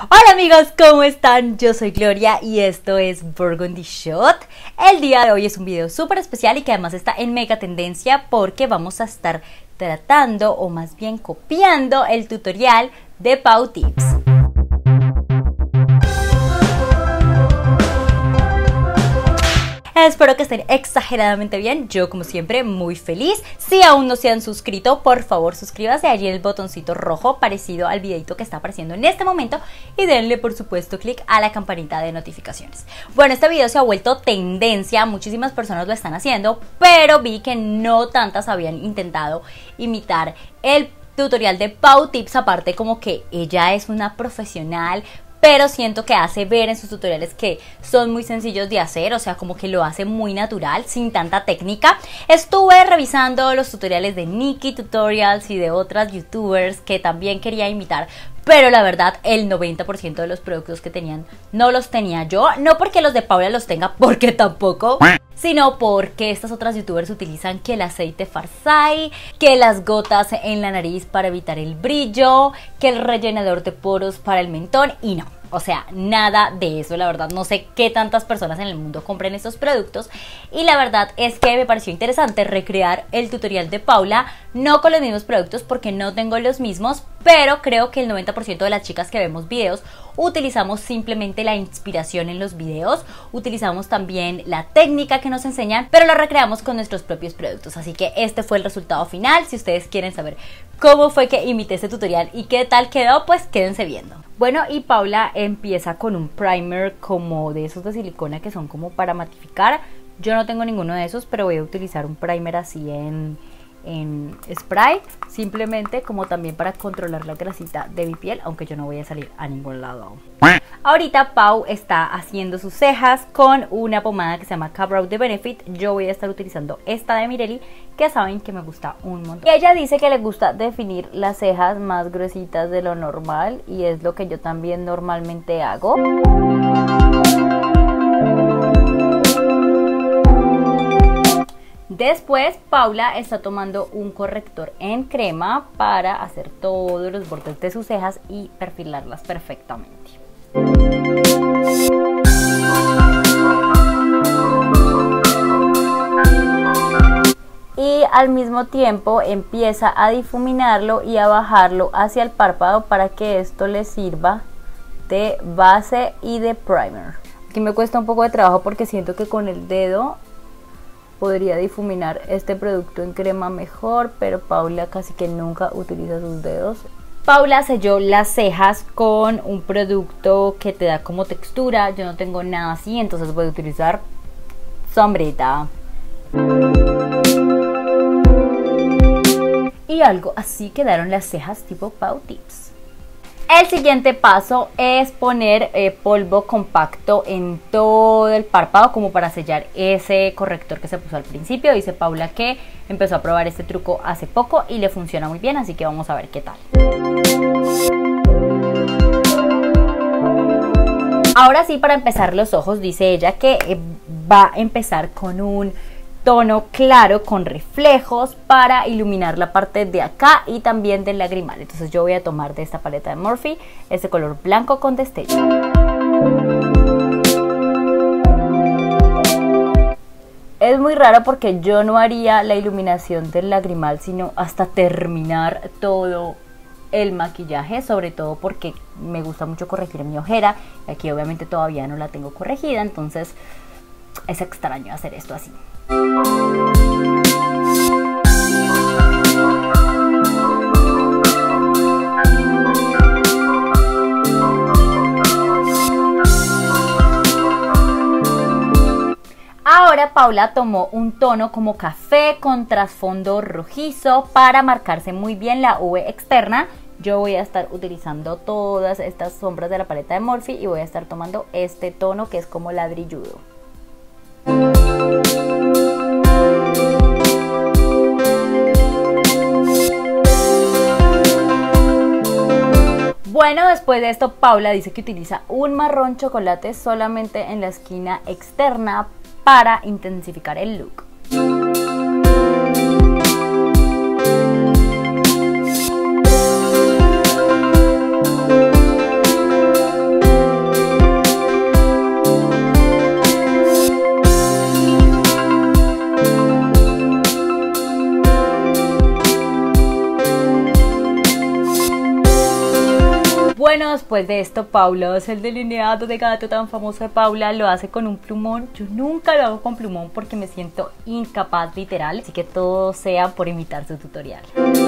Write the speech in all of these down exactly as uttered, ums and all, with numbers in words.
Hola amigos, ¿cómo están? Yo soy Gloria y esto es Burgundy Shot. El día de hoy es un video súper especial y que además está en mega tendencia porque vamos a estar tratando o más bien copiando el tutorial de Pau Tips. Espero que estén exageradamente bien, yo como siempre muy feliz. Si aún no se han suscrito, por favor suscríbase allí en el botoncito rojo parecido al videito que está apareciendo en este momento y denle por supuesto clic a la campanita de notificaciones. Bueno, este video se ha vuelto tendencia, muchísimas personas lo están haciendo, pero vi que no tantas habían intentado imitar el tutorial de Pau Tips, aparte como que ella es una profesional, pero siento que hace ver en sus tutoriales que son muy sencillos de hacer, o sea, como que lo hace muy natural, sin tanta técnica. Estuve revisando los tutoriales de Nikki Tutorials y de otras youtubers que también quería imitar, pero la verdad el noventa por ciento de los productos que tenían no los tenía yo, no porque los de Paula los tenga, porque tampoco, sino porque estas otras youtubers utilizan que el aceite Farsai, que las gotas en la nariz para evitar el brillo, que el rellenador de poros para el mentón, y no. O sea, nada de eso, la verdad no sé qué tantas personas en el mundo compren estos productos y la verdad es que me pareció interesante recrear el tutorial de Paula, no con los mismos productos porque no tengo los mismos, pero creo que el noventa por ciento de las chicas que vemos videos utilizamos simplemente la inspiración en los videos, utilizamos también la técnica que nos enseñan, pero lo recreamos con nuestros propios productos, así que este fue el resultado final. Si ustedes quieren saber cómo fue que imité este tutorial y qué tal quedó, pues quédense viendo. Bueno, y Paula empieza con un primer como de esos de silicona que son como para matificar. Yo no tengo ninguno de esos, pero voy a utilizar un primer así en, en spray, simplemente como también para controlar la grasita de mi piel, aunque yo no voy a salir a ningún lado aún. Ahorita Pau está haciendo sus cejas con una pomada que se llama K-Brow de Benefit. Yo voy a estar utilizando esta de Mirelli, que saben que me gusta un montón. Y ella dice que le gusta definir las cejas más gruesitas de lo normal y es lo que yo también normalmente hago. Después Paula está tomando un corrector en crema para hacer todos los bordes de sus cejas y perfilarlas perfectamente. Y al mismo tiempo empieza a difuminarlo y a bajarlo hacia el párpado para que esto le sirva de base y de primer. Aquí me cuesta un poco de trabajo porque siento que con el dedo podría difuminar este producto en crema mejor, pero Paula casi que nunca utiliza sus dedos. Paula selló las cejas con un producto que te da como textura. Yo no tengo nada así, entonces voy a utilizar sombrita. Y algo así quedaron las cejas tipo Pau Tips. El siguiente paso es poner eh, polvo compacto en todo el párpado como para sellar ese corrector que se puso al principio. Dice Paula que empezó a probar este truco hace poco y le funciona muy bien, así que vamos a ver qué tal. Ahora sí, para empezar los ojos, dice ella que eh, va a empezar con un tono claro con reflejos para iluminar la parte de acá y también del lagrimal. Entonces yo voy a tomar de esta paleta de Morphe este color blanco con destello. Es muy raro porque yo no haría la iluminación del lagrimal sino hasta terminar todo el maquillaje, sobre todo porque me gusta mucho corregir mi ojera. Aquí obviamente todavía no la tengo corregida, entonces es extraño hacer esto así. Ahora Paula tomó un tono como café con trasfondo rojizo para marcarse muy bien la V externa. Yo voy a estar utilizando todas estas sombras de la paleta de Morphe y voy a estar tomando este tono que es como ladrilludo. Bueno, después de esto Paula dice que utiliza un marrón chocolate solamente en la esquina externa para intensificar el look. Bueno, después de esto, Paula hace el delineado de gato tan famoso de Paula, lo hace con un plumón. Yo nunca lo hago con plumón porque me siento incapaz literal, así que todo sea por imitar su tutorial.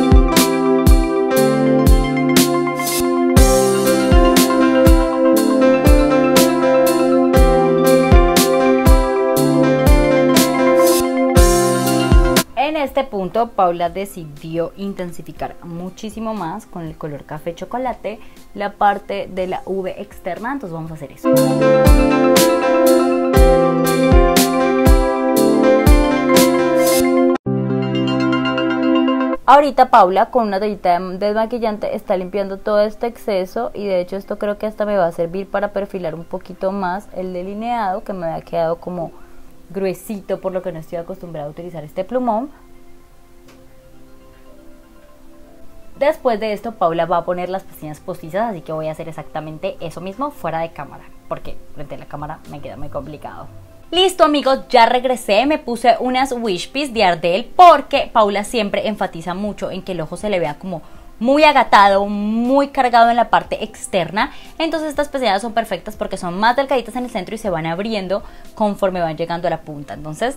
En este punto, Paula decidió intensificar muchísimo más con el color café chocolate la parte de la V externa, entonces vamos a hacer eso. Ahorita Paula con una toallita desmaquillante está limpiando todo este exceso y de hecho esto creo que hasta me va a servir para perfilar un poquito más el delineado, que me había quedado como gruesito por lo que no estoy acostumbrada a utilizar este plumón. Después de esto, Paula va a poner las pestañas postizas, así que voy a hacer exactamente eso mismo fuera de cámara, porque frente a la cámara me queda muy complicado. Listo amigos, ya regresé, me puse unas Wish Piece de Ardell porque Paula siempre enfatiza mucho en que el ojo se le vea como muy agatado, muy cargado en la parte externa. Entonces estas pestañas son perfectas porque son más delgaditas en el centro y se van abriendo conforme van llegando a la punta. Entonces...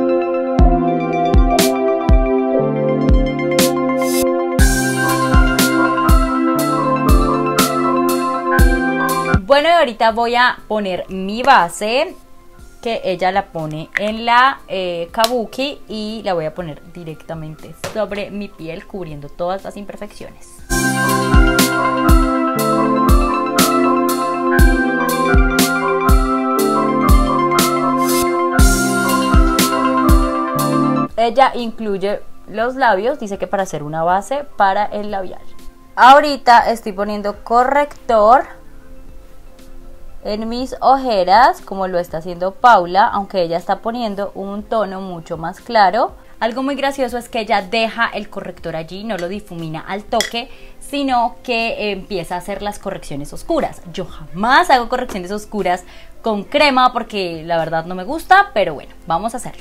Bueno, y ahorita voy a poner mi base, que ella la pone en la eh, kabuki, y la voy a poner directamente sobre mi piel, cubriendo todas las imperfecciones. Ella incluye los labios, dice que para hacer una base para el labial. Ahorita estoy poniendo corrector en mis ojeras, como lo está haciendo Paula, aunque ella está poniendo un tono mucho más claro. Algo muy gracioso es que ella deja el corrector allí, no lo difumina al toque, sino que empieza a hacer las correcciones oscuras. Yo jamás hago correcciones oscuras con crema porque la verdad no me gusta, pero bueno, vamos a hacerlo.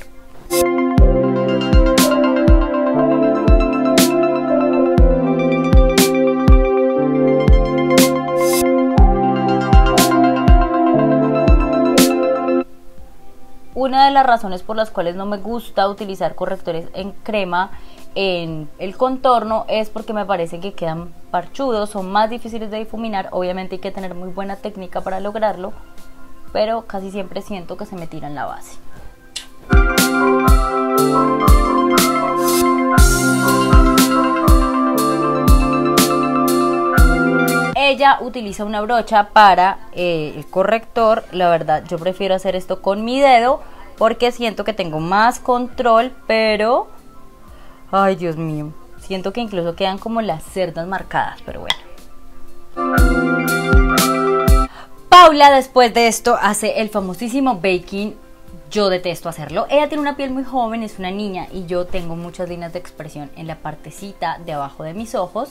Una de las razones por las cuales no me gusta utilizar correctores en crema en el contorno es porque me parece que quedan parchudos, son más difíciles de difuminar. Obviamente hay que tener muy buena técnica para lograrlo, pero casi siempre siento que se me tira en la base. Ella utiliza una brocha para eh, el corrector. La verdad yo prefiero hacer esto con mi dedo porque siento que tengo más control, pero ay Dios mío, siento que incluso quedan como las cerdas marcadas, pero bueno. Paula después de esto hace el famosísimo baking. Yo detesto hacerlo. Ella tiene una piel muy joven, es una niña, y yo tengo muchas líneas de expresión en la partecita de abajo de mis ojos.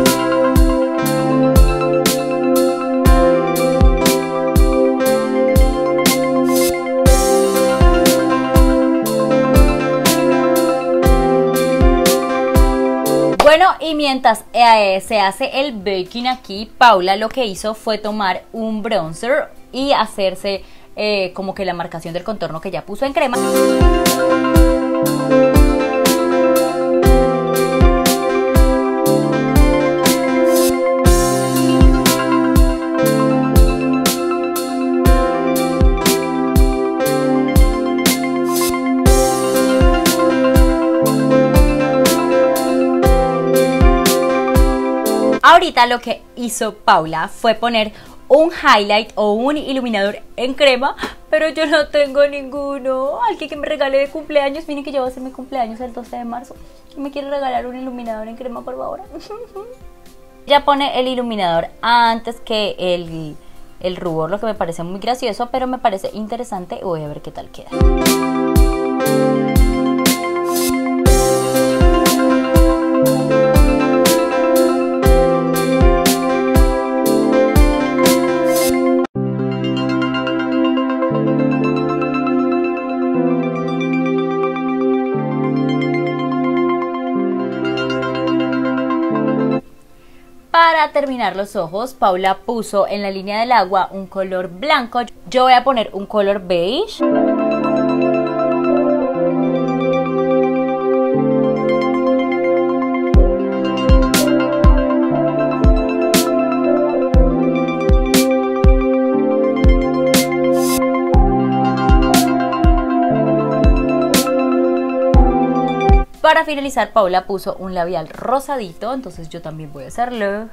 Bueno, y mientras eh, se hace el baking aquí, Paula lo que hizo fue tomar un bronzer y hacerse eh, como que la marcación del contorno que ya puso en crema. Ahorita lo que hizo Paula fue poner un highlight o un iluminador en crema, pero yo no tengo ninguno. Alguien que me regale de cumpleaños. Miren que yo voy a hacer mi cumpleaños el doce de marzo. ¿Quién me quiere regalar un iluminador en crema, por favor? Ya pone el iluminador antes que el, el rubor, lo que me parece muy gracioso, pero me parece interesante. Voy a ver qué tal queda. Para Para terminar los ojos, Paula puso en la línea del agua un color blanco. Yo voy a poner un color beige. Para finalizar, Paula puso un labial rosadito, entonces yo también voy a hacerlo.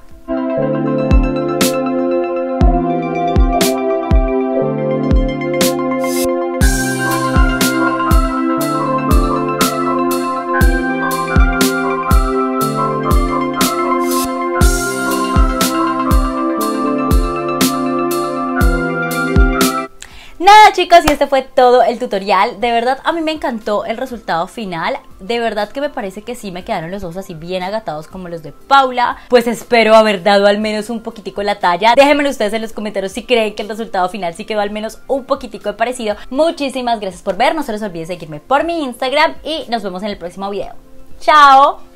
Nada chicos, y este fue todo el tutorial. De verdad a mí me encantó el resultado final. De verdad que me parece que sí me quedaron los ojos así bien agatados como los de Paula. Pues espero haber dado al menos un poquitico la talla. Déjenmelo ustedes en los comentarios si creen que el resultado final sí quedó al menos un poquitico de parecido. Muchísimas gracias por ver, no se les olvide seguirme por mi Instagram y nos vemos en el próximo video. ¡Chao!